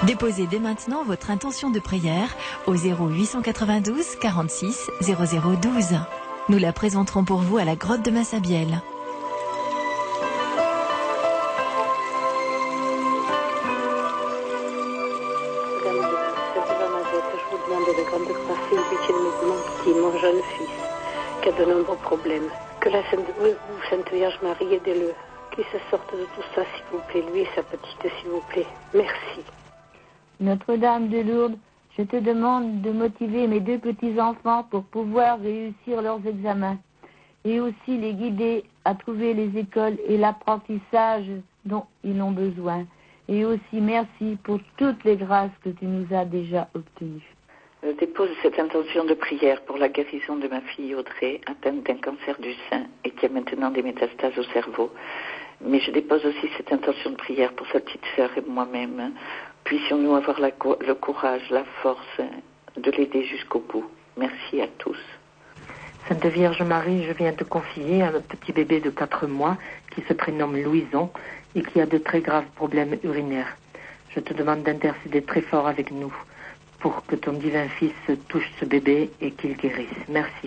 Déposez dès maintenant votre intention de prière au 0892 46 0012. Nous la présenterons pour vous à la grotte de Massabielle. Je vous demande de grande grâce et une pitié de mes qui mon jeune fils, qui a de nombreux problèmes. Que la Sainte Vierge Marie, aidez-le, qu'il se sorte de tout ça, s'il vous plaît, lui et sa petite, s'il vous plaît. Merci. Notre-Dame de Lourdes, je te demande de motiver mes deux petits-enfants pour pouvoir réussir leurs examens et aussi les guider à trouver les écoles et l'apprentissage dont ils ont besoin. Et aussi merci pour toutes les grâces que tu nous as déjà obtenues. Je dépose cette intention de prière pour la guérison de ma fille Audrey, atteinte d'un cancer du sein et qui a maintenant des métastases au cerveau. Mais je dépose aussi cette intention de prière pour sa petite sœur et moi-même. Puissions-nous avoir le courage, la force de l'aider jusqu'au bout. Merci à tous. Sainte Vierge Marie, je viens te confier un petit bébé de 4 mois qui se prénomme Louison et qui a de très graves problèmes urinaires. Je te demande d'intercéder très fort avec nous pour que ton divin Fils touche ce bébé et qu'il guérisse. Merci.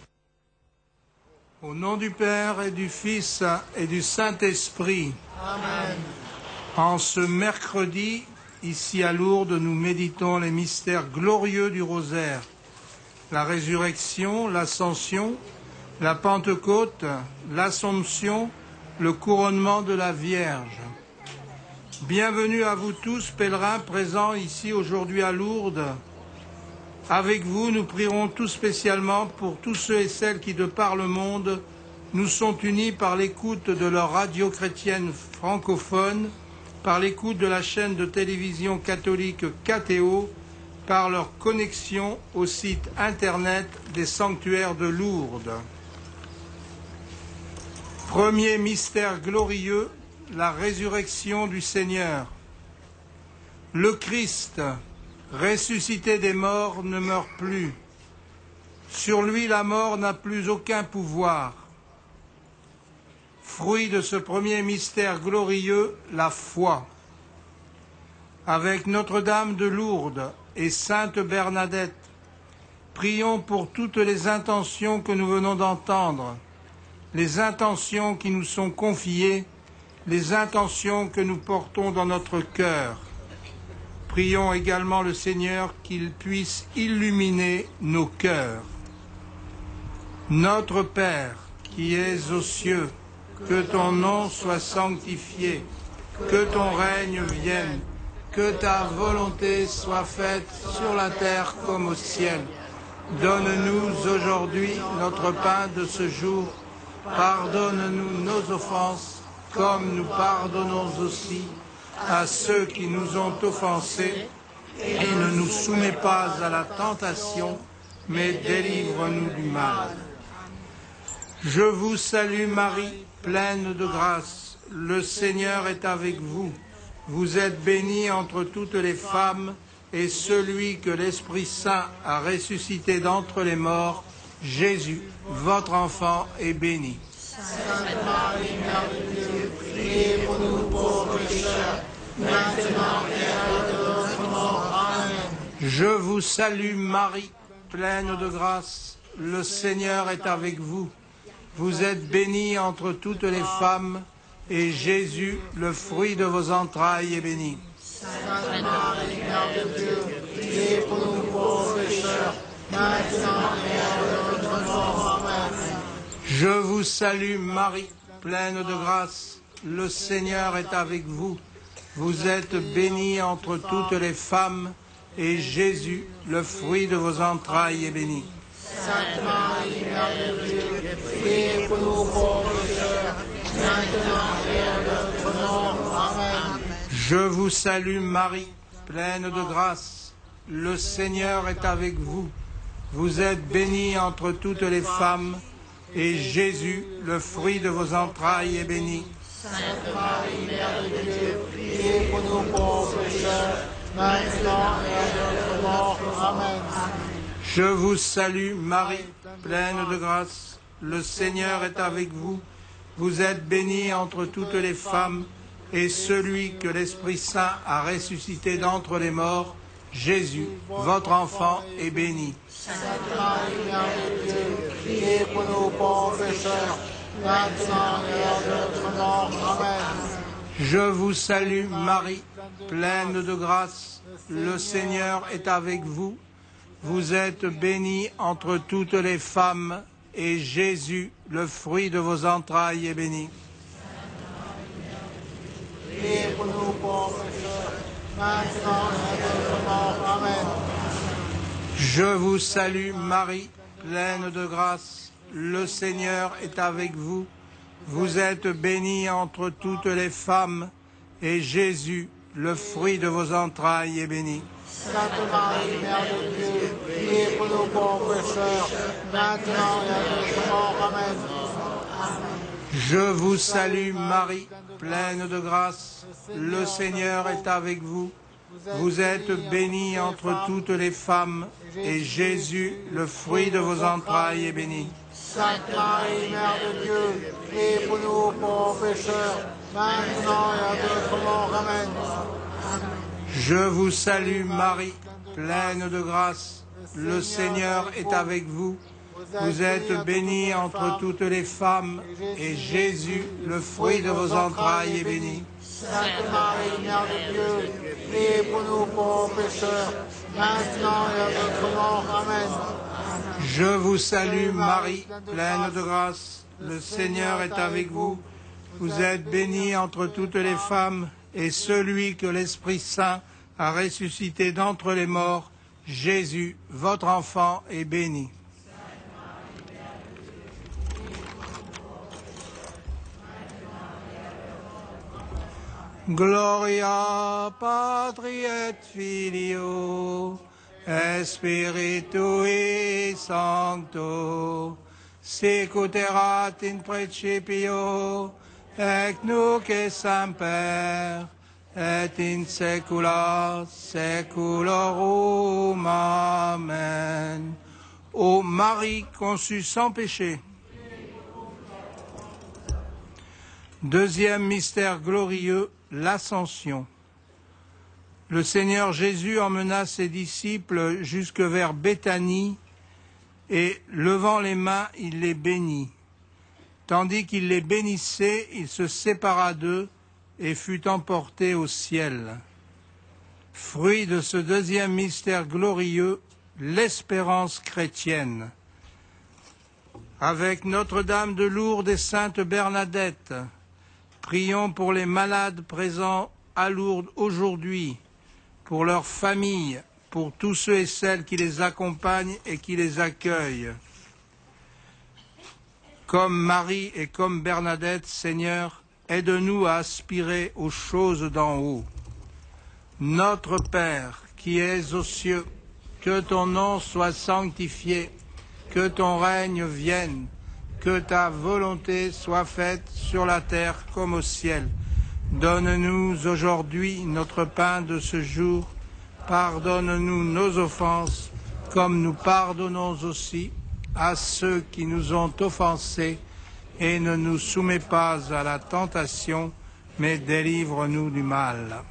Au nom du Père et du Fils et du Saint-Esprit. Amen. En ce mercredi, ici à Lourdes, nous méditons les mystères glorieux du rosaire. La résurrection, l'ascension, la Pentecôte, l'Assomption, le couronnement de la Vierge. Bienvenue à vous tous, pèlerins présents ici aujourd'hui à Lourdes. Avec vous, nous prierons tout spécialement pour tous ceux et celles qui, de par le monde, nous sont unis par l'écoute de leur radio chrétienne francophone, par l'écoute de la chaîne de télévision catholique KTO, par leur connexion au site internet des sanctuaires de Lourdes. Premier mystère glorieux, la résurrection du Seigneur. Le Christ, ressuscité des morts, ne meurt plus. Sur lui, la mort n'a plus aucun pouvoir. Fruit de ce premier mystère glorieux, la foi. Avec Notre-Dame de Lourdes et Sainte Bernadette, prions pour toutes les intentions que nous venons d'entendre, les intentions qui nous sont confiées, les intentions que nous portons dans notre cœur. Prions également le Seigneur qu'il puisse illuminer nos cœurs. Notre Père, qui es aux cieux, que ton nom soit sanctifié, que ton règne vienne, que ta volonté soit faite sur la terre comme au ciel. Donne-nous aujourd'hui notre pain de ce jour. Pardonne-nous nos offenses, comme nous pardonnons aussi à ceux qui nous ont offensés. Et ne nous soumets pas à la tentation, mais délivre-nous du mal. Je vous salue Marie, pleine de grâce. Le Seigneur est avec vous. Vous êtes bénie entre toutes les femmes, et celui que l'Esprit Saint a ressuscité d'entre les morts, Jésus, votre enfant, est béni. Sainte Marie, Mère de Dieu, priez pour nous pauvres pécheurs, maintenant et à l'heure de notre mort. Amen. Je vous salue Marie, pleine de grâce. Le Seigneur est avec vous. Vous êtes bénie entre toutes les femmes, et Jésus, le fruit de vos entrailles, est béni. Sainte Marie, Mère de Dieu, priez pour nous pauvres pécheurs, maintenant et à l'heure de notre mort. Amen. Je vous salue Marie, pleine de grâce. Le Seigneur est avec vous. Vous êtes bénie entre toutes les femmes, et Jésus, le fruit de vos entrailles, est béni. Sainte Marie, Mère de Dieu, priez pour nous pauvres pécheurs, maintenant et à l'heure de notre mort. Amen. Je vous salue Marie, pleine de grâce. Le Seigneur est avec vous. Vous êtes bénie entre toutes les femmes, et Jésus, le fruit de vos entrailles, est béni. Sainte Marie, Mère de Dieu, priez pour nous pauvres pécheurs, maintenant et à l'heure de notre mort. Amen. Je vous salue Marie, pleine de grâce. Le Seigneur est avec vous. Vous êtes bénie entre toutes les femmes, et celui que l'Esprit Saint a ressuscité d'entre les morts, Jésus, votre enfant, est béni. Sainte Marie, Mère de Dieu, priez pour nous pauvres pécheurs, maintenant et à l'heure de notre mort. Amen. Je vous salue Marie, pleine de grâce, le Seigneur est avec vous. Vous êtes bénie entre toutes les femmes, et Jésus, le fruit de vos entrailles, est béni. Priez pour nous pauvres pécheurs, maintenant et à notre mort. Amen. Je vous salue Marie, pleine de grâce, le Seigneur est avec vous. Vous êtes bénie entre toutes les femmes, et Jésus, le fruit de vos entrailles, est béni. Sainte Marie, Mère de Dieu, priez pour nous pauvres pécheurs, maintenant et à notre mort. Amen. Je vous salue Marie, pleine de grâce, le Seigneur est avec vous. Vous êtes bénie entre toutes les femmes, et Jésus, le fruit de vos entrailles, est béni. Sainte Marie, Mère de Dieu, priez pour nous pauvres pécheurs, maintenant et à notre mort. Amen. Je vous salue Marie, pleine de grâce, le Seigneur est avec vous. Vous êtes bénie entre toutes les femmes, et Jésus, le fruit de vos entrailles, est béni. Sainte Marie, Mère de Dieu, priez pour nous pauvres pécheurs, maintenant et à notre mort. Amen. Je vous salue Marie, pleine de grâce, le Seigneur est avec vous. Vous êtes bénie entre toutes les femmes, et celui que l'Esprit Saint a ressuscité d'entre les morts, Jésus, votre enfant, est béni. Gloria Patri et Filio, et Spiritui Sancto, sicut erat in principio, et nunc et semper, et in saecula saeculorum. Amen. Ô Marie conçue sans péché. Deuxième mystère glorieux, l'Ascension. Le Seigneur Jésus emmena ses disciples jusque vers Béthanie, et levant les mains, il les bénit. Tandis qu'il les bénissait, il se sépara d'eux et fut emporté au ciel. Fruit de ce deuxième mystère glorieux, l'espérance chrétienne. Avec Notre-Dame de Lourdes et Sainte Bernadette, prions pour les malades présents à Lourdes aujourd'hui, pour leurs familles, pour tous ceux et celles qui les accompagnent et qui les accueillent. Comme Marie et comme Bernadette, Seigneur, aide-nous à aspirer aux choses d'en haut. Notre Père, qui es aux cieux, que ton nom soit sanctifié, que ton règne vienne, que ta volonté soit faite sur la terre comme au ciel. Donne-nous aujourd'hui notre pain de ce jour. Pardonne-nous nos offenses, comme nous pardonnons aussi à ceux qui nous ont offensés, et ne nous soumets pas à la tentation, mais délivre-nous du mal.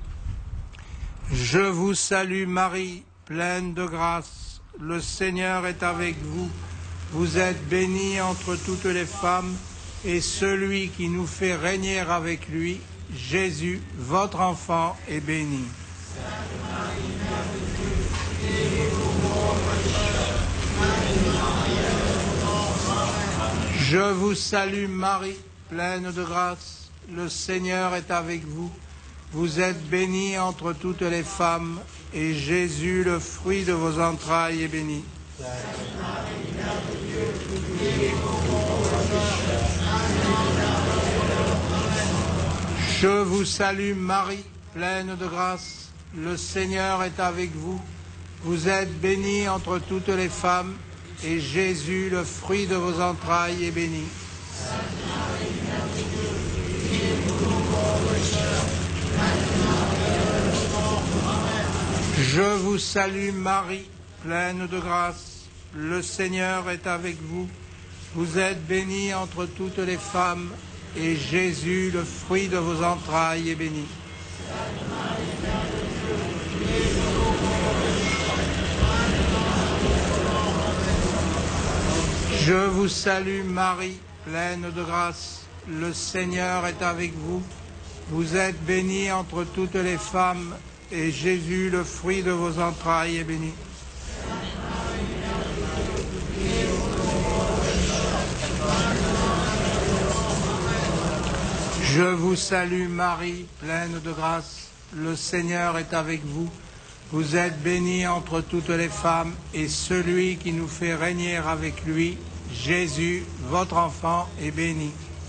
Je vous salue Marie, pleine de grâce, le Seigneur est avec vous. Vous êtes bénie entre toutes les femmes, et celui qui nous fait régner avec lui, Jésus, votre enfant, est béni. Je vous salue Marie, pleine de grâce, le Seigneur est avec vous. Vous êtes bénie entre toutes les femmes, et Jésus, le fruit de vos entrailles, est béni. Je vous salue Marie, pleine de grâce, le Seigneur est avec vous. Vous êtes bénie entre toutes les femmes, et Jésus, le fruit de vos entrailles, est béni. Je vous salue Marie, pleine de grâce, le Seigneur est avec vous. Vous êtes bénie entre toutes les femmes, et Jésus, le fruit de vos entrailles, est béni. Je vous salue Marie, pleine de grâce. Le Seigneur est avec vous. Vous êtes bénie entre toutes les femmes, et Jésus, le fruit de vos entrailles, est béni. Je vous salue Marie, pleine de grâce. Le Seigneur est avec vous. Vous êtes bénie entre toutes les femmes, et celui qui nous fait régner avec lui, Jésus, votre enfant, est béni.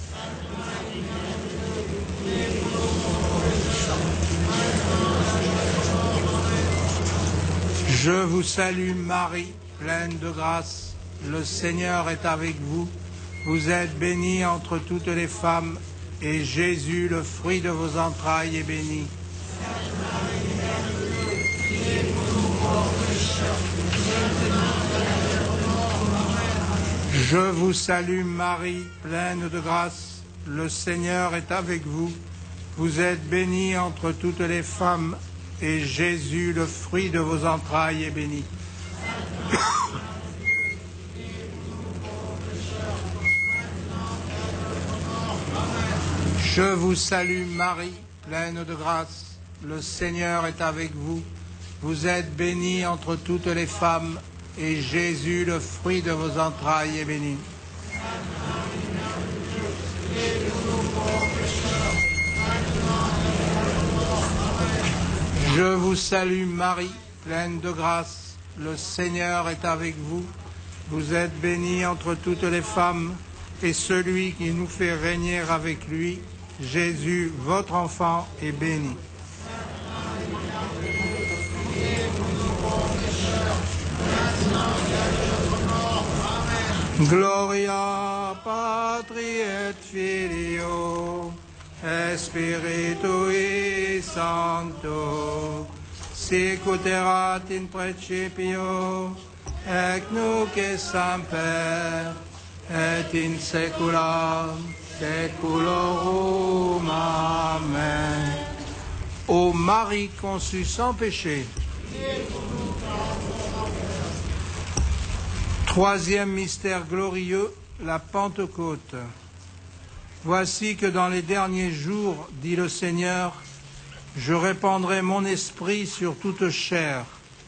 Je vous salue Marie, pleine de grâce. Le Seigneur est avec vous. Vous êtes bénie entre toutes les femmes, et Jésus, le fruit de vos entrailles, est béni. Je vous salue Marie, pleine de grâce. Le Seigneur est avec vous. Vous êtes bénie entre toutes les femmes, et Jésus, le fruit de vos entrailles, est béni. Je vous salue Marie, pleine de grâce. Le Seigneur est avec vous. Vous êtes bénie entre toutes les femmes, et Jésus, le fruit de vos entrailles, est béni. Je vous salue Marie, pleine de grâce. Le Seigneur est avec vous. Vous êtes bénie entre toutes les femmes, et celui qui nous fait régner avec lui, Jésus, votre enfant, est béni. Gloria Patri et Filio et Spiritui Sancto, sic ut erat in principio, et nunc et semper, et in saecula saeculorum. Amen. Ô Marie conçue sans péché. Troisième mystère glorieux, la Pentecôte. Voici que dans les derniers jours, dit le Seigneur, je répandrai mon esprit sur toute chair.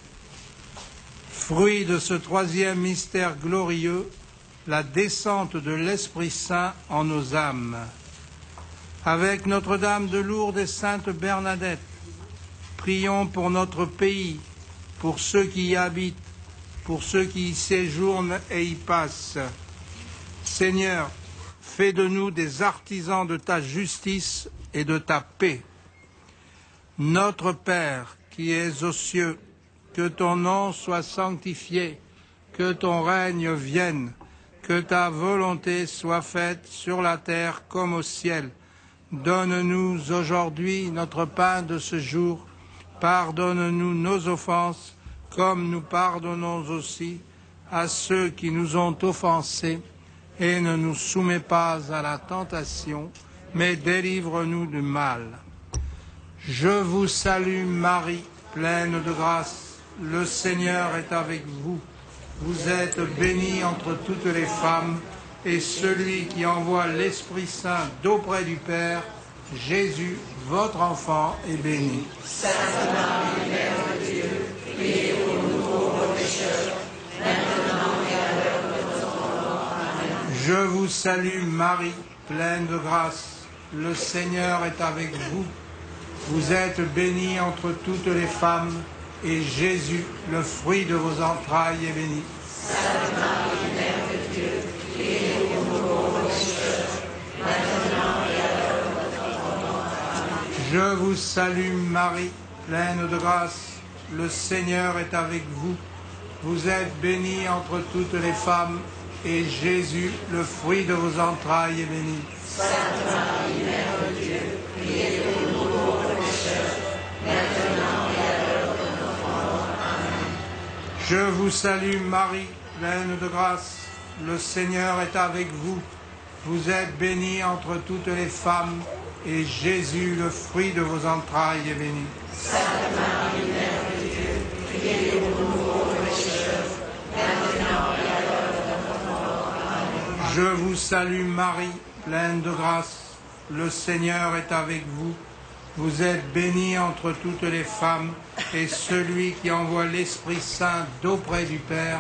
Fruit de ce troisième mystère glorieux, la descente de l'Esprit Saint en nos âmes. Avec Notre-Dame de Lourdes et Sainte Bernadette, prions pour notre pays, pour ceux qui y habitent, pour ceux qui y séjournent et y passent. Seigneur, fais de nous des artisans de ta justice et de ta paix. Notre Père, qui es aux cieux, que ton nom soit sanctifié, que ton règne vienne, que ta volonté soit faite sur la terre comme au ciel. Donne-nous aujourd'hui notre pain de ce jour. Pardonne-nous nos offenses, comme nous pardonnons aussi à ceux qui nous ont offensés, et ne nous soumets pas à la tentation, mais délivre-nous du mal. Je vous salue Marie, pleine de grâce, le Seigneur est avec vous. Vous êtes bénie entre toutes les femmes, et celui qui envoie l'Esprit Saint d'auprès du Père, Jésus, votre enfant, est béni. Sainte Marie, Mère de Dieu, priez pour nous pauvres pécheurs, maintenant et à l'heure de notre mort. Amen. Je vous salue Marie, pleine de grâce. Le Seigneur est avec vous. Vous êtes bénie entre toutes les femmes, et Jésus, le fruit de vos entrailles, est béni. Sainte Marie, Mère de Dieu, priez pour nous pauvres pécheurs, maintenant et à l'heure de notre mort. Amen. Je vous salue Marie, pleine de grâce. Le Seigneur est avec vous. Vous êtes bénie entre toutes les femmes, et Jésus, le fruit de vos entrailles, est béni. Sainte Marie, Mère de Dieu, priez pour nous pauvres pécheurs, maintenant et à l'heure de notre mort. Amen. Je vous salue Marie, pleine de grâce. Le Seigneur est avec vous. vous êtes bénie entre toutes les femmes, et Jésus, le fruit de vos entrailles, est béni. Sainte Marie, Mère de Dieu, priez pour nous pauvres pécheurs, maintenant et à l'heure de notre mort. Amen. Je vous salue Marie, pleine de grâce, le Seigneur est avec vous. Vous êtes bénie entre toutes les femmes, et celui qui envoie l'Esprit Saint d'auprès du Père,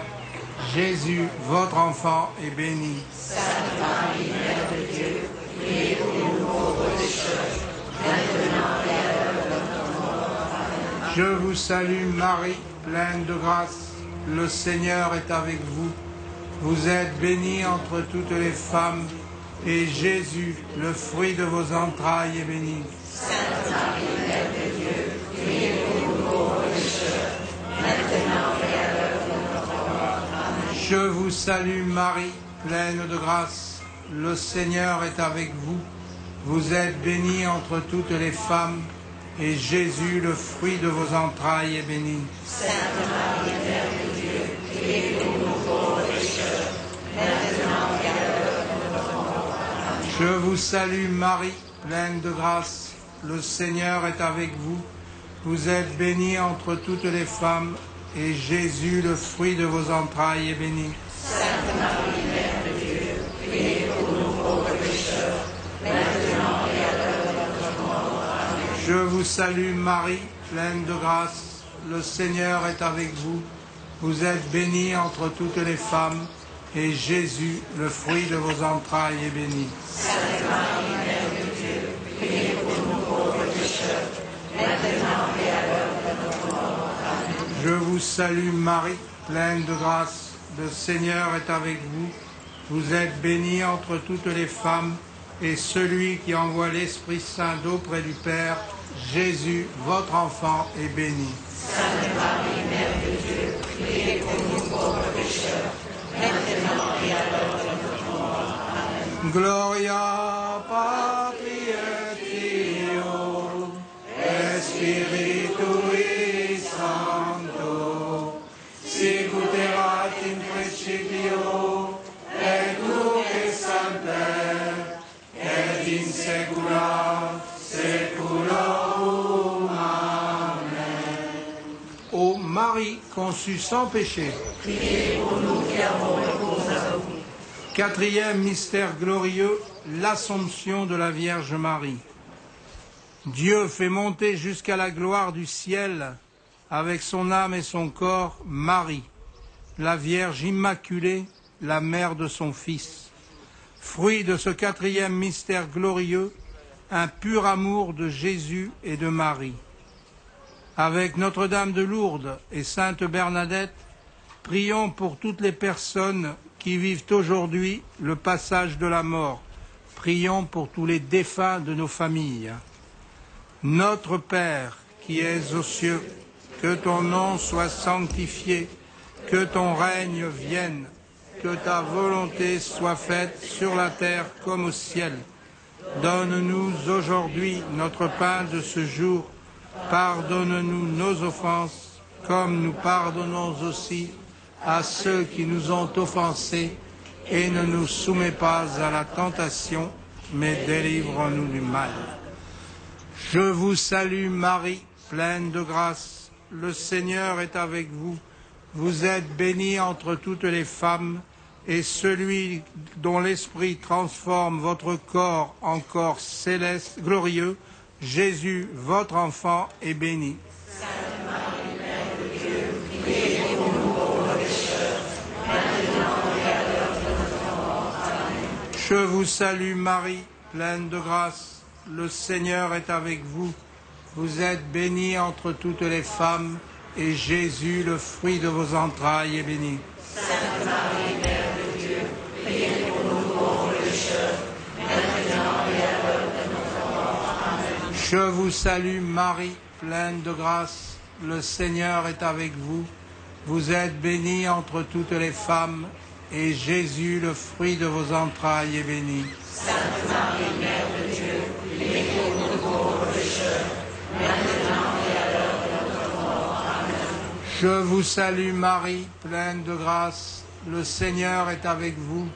Jésus, votre enfant, est béni. Sainte Marie, Mère de Dieu, priez pour nous pauvres pécheurs, maintenant et à l'heure de notre mort. Amen. Je vous salue Marie, pleine de grâce, le Seigneur est avec vous. Vous êtes bénie entre toutes les femmes, et Jésus, le fruit de vos entrailles, est béni. Sainte Marie, Mère de Dieu, priez pour nous pauvres pécheurs, maintenant et à l'heure de notre mort. Amen. Je vous salue Marie, pleine de grâce, le Seigneur est avec vous. Vous êtes bénie entre toutes les femmes, et Jésus, le fruit de vos entrailles, est béni. Sainte Marie, Mère de Dieu, priez pour nous pauvres pécheurs, maintenant et à l'heure de notre mort. Amen. Je vous salue Marie, pleine de grâce, le Seigneur est avec vous. Vous êtes bénie entre toutes les femmes, et Jésus, le fruit de vos entrailles, est béni. Sainte Marie, Mère de Dieu, priez pour nous pauvres pécheurs, maintenant et à l'heure de notre mort. Amen. Je vous salue Marie, pleine de grâce, le Seigneur est avec vous. Vous êtes bénie entre toutes les femmes, et Jésus, le fruit de vos entrailles, est béni. Sainte Marie, Mère de Dieu, priez pour nous pauvres pécheurs, maintenant et à l'heure de notre mort. Amen. Je vous salue Marie, pleine de grâce, le Seigneur est avec vous. Vous êtes bénie entre toutes les femmes, et celui qui envoie l'Esprit Saint d'auprès du Père, Jésus, votre enfant, est béni. Sainte Marie, Mère de Dieu, priez pour nous pauvres pécheurs, maintenant et à l'heure de notre mort. Amen. Gloria Patri et Filio et Spiritui Sancto, sicut erat in principio, et nunc et semper, et in saecula saeculorum. Amen. Ô Marie conçue sans péché, Priez pour nous qui avons recours à vous. quatrième mystère glorieux, l'Assomption de la Vierge Marie. Dieu fait monter jusqu'à la gloire du ciel, avec son âme et son corps, Marie, la Vierge immaculée, la mère de son Fils. Fruit de ce quatrième mystère glorieux, un pur amour de Jésus et de Marie. Avec Notre-Dame de Lourdes et Sainte Bernadette, prions pour toutes les personnes qui vivent aujourd'hui le passage de la mort. Prions pour tous les défunts de nos familles. Notre Père, qui es aux cieux, que ton nom soit sanctifié, que ton règne vienne, que ta volonté soit faite sur la terre comme au ciel. Donne-nous aujourd'hui notre pain de ce jour. Pardonne-nous nos offenses, comme nous pardonnons aussi à ceux qui nous ont offensés, et ne nous soumets pas à la tentation, mais délivre-nous du mal. Je vous salue Marie, pleine de grâce, le Seigneur est avec vous. Vous êtes bénie entre toutes les femmes, et celui dont l'Esprit transforme votre corps en corps céleste, glorieux, Jésus, votre enfant, est béni. Sainte Marie, Mère de Dieu, priez pour nous pauvres pécheurs, maintenant et à l'heure de notre mort. Amen. Je vous salue Marie, pleine de grâce, le Seigneur est avec vous. Vous êtes bénie entre toutes les femmes, et Jésus, le fruit de vos entrailles, est béni. Sainte Marie, Mère de Dieu, priez pour nous pauvres pécheurs, maintenant et à l'heure de notre mort. Amen. Je vous salue Marie, pleine de grâce, le Seigneur est avec vous. Vous êtes bénie entre toutes les femmes, et Jésus, le fruit de vos entrailles, est béni. Sainte Marie, Mère de Dieu, priez pour nous pauvres pécheurs, maintenant et à l'heure de notre mort. Amen. Je vous salue Marie, pleine de grâce, le Seigneur est avec vous.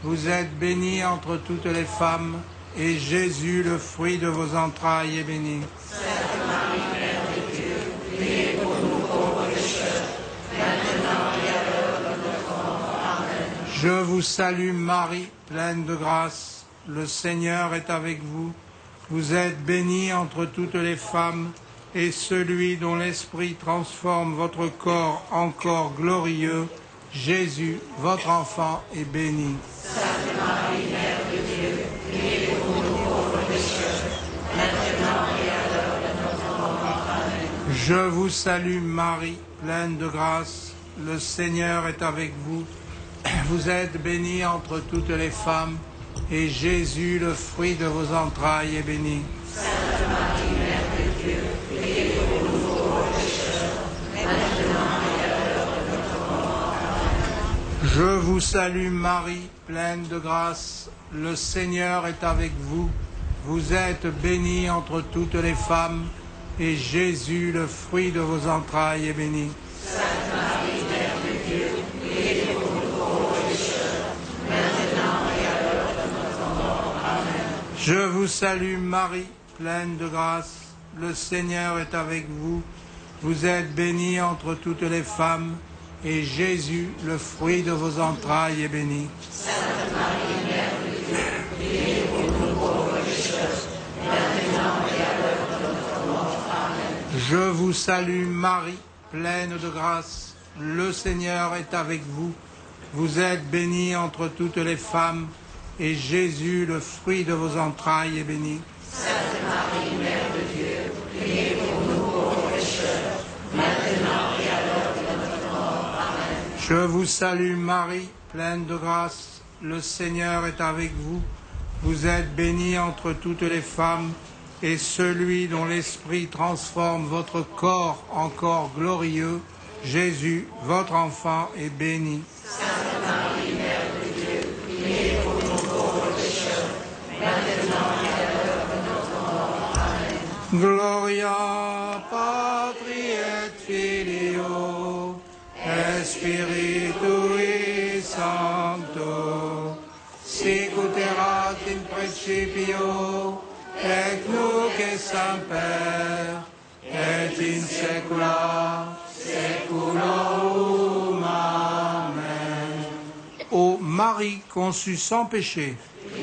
vous êtes bénie entre toutes les femmes, et Jésus, le fruit de vos entrailles, est béni. Sainte Marie, Mère de Dieu, priez pour nous pauvres pécheurs, maintenant et à l'heure de notre mort. Amen. Je vous salue Marie, pleine de grâce, le Seigneur est avec vous. Vous êtes bénie entre toutes les femmes, et celui dont l'Esprit transforme votre corps en corps glorieux, Jésus, votre enfant, est béni. Sainte Marie, Mère de Dieu, priez pour nous pauvres pécheurs, maintenant et à l'heure de notre mort. Amen. Je vous salue Marie, pleine de grâce, le Seigneur est avec vous. Vous êtes bénie entre toutes les femmes, et Jésus, le fruit de vos entrailles, est béni. Sainte Marie, Mère de Dieu, priez pour nous pauvres pécheurs, maintenant et à l'heure de notre mort. Amen. Je vous salue Marie, pleine de grâce, le Seigneur est avec vous. Vous êtes bénie entre toutes les femmes, et Jésus, le fruit de vos entrailles, est béni. Sainte Marie, Mère de Dieu, priez pour nous pauvres pécheurs, maintenant et à l'heure de notre mort. Amen. Je vous salue Marie, pleine de grâce, le Seigneur est avec vous. Vous êtes bénie entre toutes les femmes, et Jésus, le fruit de vos entrailles, est béni. Sainte Marie, Mère de Dieu, priez pour nous pauvres pécheurs, maintenant et à l'heure de notre mort. Amen. Je vous salue Marie, pleine de grâce, le Seigneur est avec vous. Vous êtes bénie entre toutes les femmes, et Jésus, le fruit de vos entrailles, est béni. Sainte Marie, Mère de Dieu, priez pour nous pauvres pécheurs, maintenant et à l'heure de notre mort. Amen. Je vous salue Marie, pleine de grâce, le Seigneur est avec vous. Vous êtes bénie entre toutes les femmes, et celui dont l'Esprit transforme votre corps en corps glorieux, Jésus, votre enfant, est béni. Sainte Marie, Mère de Dieu, priez pour nous pauvres pécheurs, maintenant et à l'heure de notre mort. Amen. Gloria Patri et Filio, et Spiritui Sancto, sic ut erat in principio, et nunc et semper, et in saecula saeculorum. Amen. Ô Marie conçue sans péché,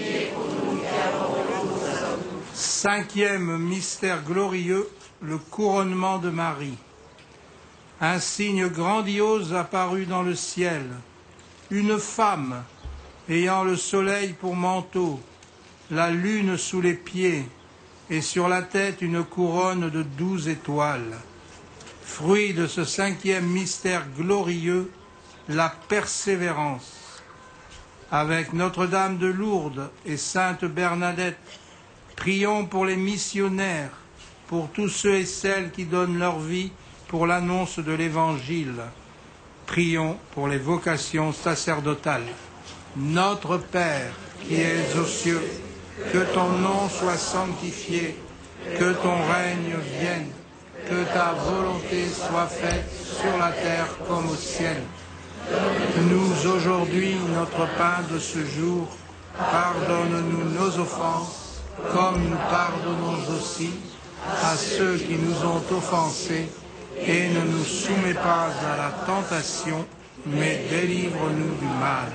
cinquième mystère glorieux, le couronnement de Marie. Un signe grandiose apparut dans le ciel, une femme ayant le soleil pour manteau, la lune sous les pieds, et sur la tête une couronne de 12 étoiles. Fruit de ce cinquième mystère glorieux, la persévérance. Avec Notre-Dame de Lourdes et Sainte Bernadette, prions pour les missionnaires, pour tous ceux et celles qui donnent leur vie pour l'annonce de l'Évangile. Prions pour les vocations sacerdotales. Notre Père, qui es aux cieux, que ton nom soit sanctifié, que ton règne vienne, que ta volonté soit faite sur la terre comme au ciel. Donne-nous aujourd'hui notre pain de ce jour. Pardonne-nous nos offenses, comme nous pardonnons aussi à ceux qui nous ont offensés, et ne nous soumets pas à la tentation, mais délivre-nous du mal.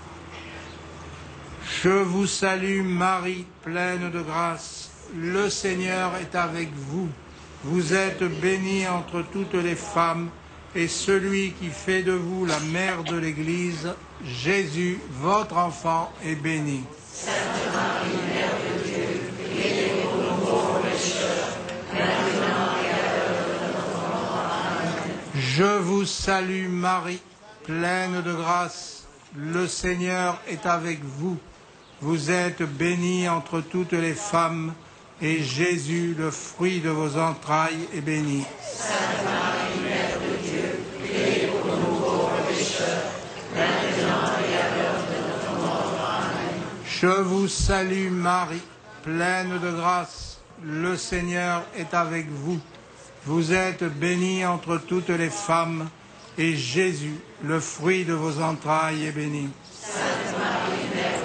Je vous salue Marie, pleine de grâce, le Seigneur est avec vous. Vous êtes bénie entre toutes les femmes, et celui qui fait de vous la mère de l'Église, Jésus, votre enfant, est béni. Sainte Marie, Mère de Dieu, priez pour nous pauvres pécheurs, maintenant et à l'heure de notre mort. Amen. Je vous salue Marie, pleine de grâce, le Seigneur est avec vous. Vous êtes bénie entre toutes les femmes, et Jésus, le fruit de vos entrailles, est béni. Sainte Marie, Mère de Dieu, priez pour nous pauvres pécheurs, maintenant et à l'heure de notre mort. Amen. Je vous salue Marie, pleine de grâce, le Seigneur est avec vous. Vous êtes bénie entre toutes les femmes, et Jésus, le fruit de vos entrailles, est béni. Sainte Marie, Mère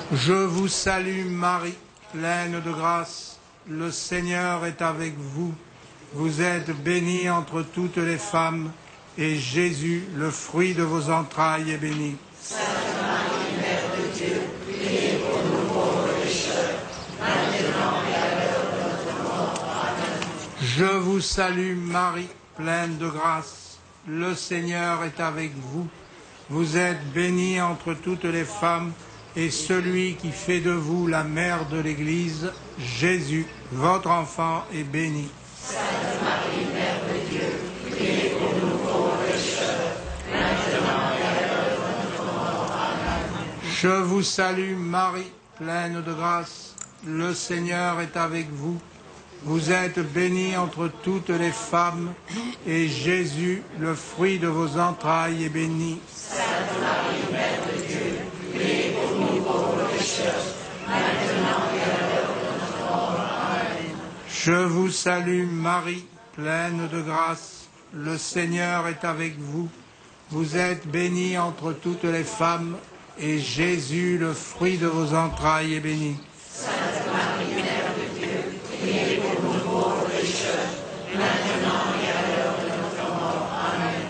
Je vous salue Marie, pleine de grâce, le Seigneur est avec vous. Vous êtes bénie entre toutes les femmes, et Jésus, le fruit de vos entrailles, est béni. Sainte Marie, Mère de Dieu, priez pour nous pauvres pécheurs, maintenant et à l'heure de notre mort. Amen. Je vous salue Marie, pleine de grâce, le Seigneur est avec vous. Vous êtes bénie entre toutes les femmes, et celui qui fait de vous la mère de l'Église, Jésus, votre enfant, est béni. Sainte Marie, Mère de Dieu, priez pour nous pauvres pécheurs, maintenant et à l'heure de notre mort. Amen. Je vous salue Marie, pleine de grâce, le Seigneur est avec vous. Vous êtes bénie entre toutes les femmes, et Jésus, le fruit de vos entrailles, est béni. Sainte Marie, Mère de Dieu, priez pour nous pauvres pécheurs, maintenant et à l'heure de notre mort. Amen. Je vous salue Marie, pleine de grâce, le Seigneur est avec vous. Vous êtes bénie entre toutes les femmes, et Jésus, le fruit de vos entrailles, est béni. Sainte Marie, Mère de Dieu, priez pour nous pauvres pécheurs, maintenant et à l'heure de notre mort. Amen.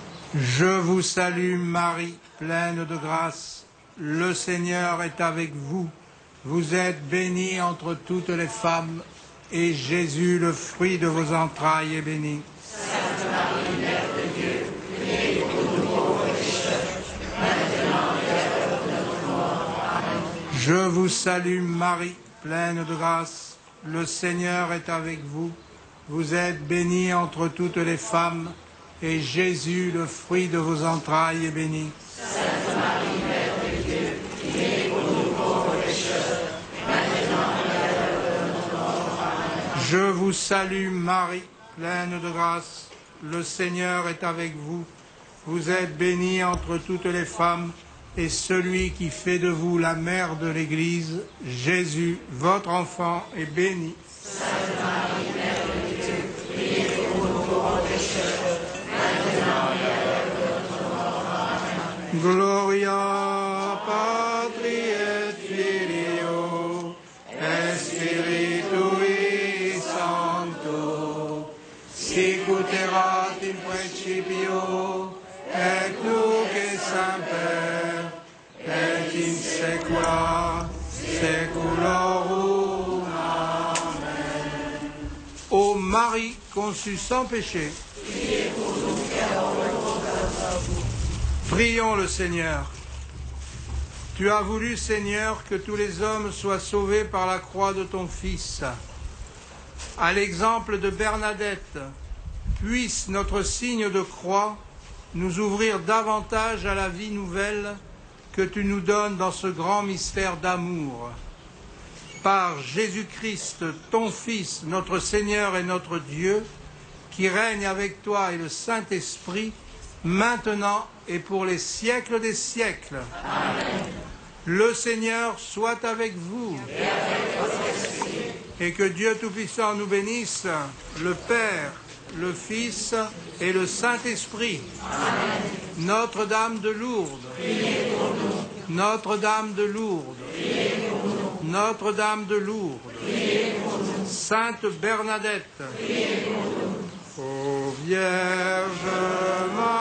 Je vous salue Marie, pleine de grâce, le Seigneur est avec vous. Vous êtes bénie entre toutes les femmes, et Jésus, le fruit de vos entrailles, est béni. Sainte Marie, Mère de Dieu, priez pour nous pauvres pécheurs, maintenant et à l'heure de notre mort. Amen. Je vous salue Marie, pleine de grâce, le Seigneur est avec vous. Vous êtes bénie entre toutes les femmes, et Jésus, le fruit de vos entrailles, est béni. Sainte Marie, Mère de Dieu, priez pour nous pauvres pécheurs, maintenant et à l'heure de notre mort. Amen. Je vous salue Marie, pleine de grâce, le Seigneur est avec vous. Vous êtes bénie entre toutes les femmes, et celui qui fait de vous la mère de l'Église, Jésus, votre enfant, est béni. Sainte Marie, Mère de Dieu, priez pour nous pauvres pécheurs, maintenant et à l'heure de notre mort. Amen. Gloria Patri et Filio et Spiritui Sancto, sic ut erat in principio, et nunc et semper, et in saecula saeculorum. Amen. Ô Marie conçue sans péché, Priez pour nous qui avons le grâce à vous. prions le Seigneur. Tu as voulu, Seigneur, que tous les hommes soient sauvés par la croix de ton Fils. À l'exemple de Bernadette, puisse notre signe de croix nous ouvrir davantage à la vie nouvelle que tu nous donnes dans ce grand mystère d'amour. Par Jésus-Christ, ton Fils, notre Seigneur et notre Dieu, qui règne avec toi et le Saint-Esprit, maintenant et pour les siècles des siècles. Amen. Le Seigneur soit avec vous. Et avec votre esprit. Et que Dieu Tout-Puissant nous bénisse, le Père, le Fils et le Saint-Esprit. Amen. Notre-Dame de Lourdes. Priez pour nous. Notre-Dame de Lourdes. Priez pour nous. Notre-Dame de Lourdes. Priez pour nous. Sainte Bernadette. Priez pour nous. Ô Vierge Marie.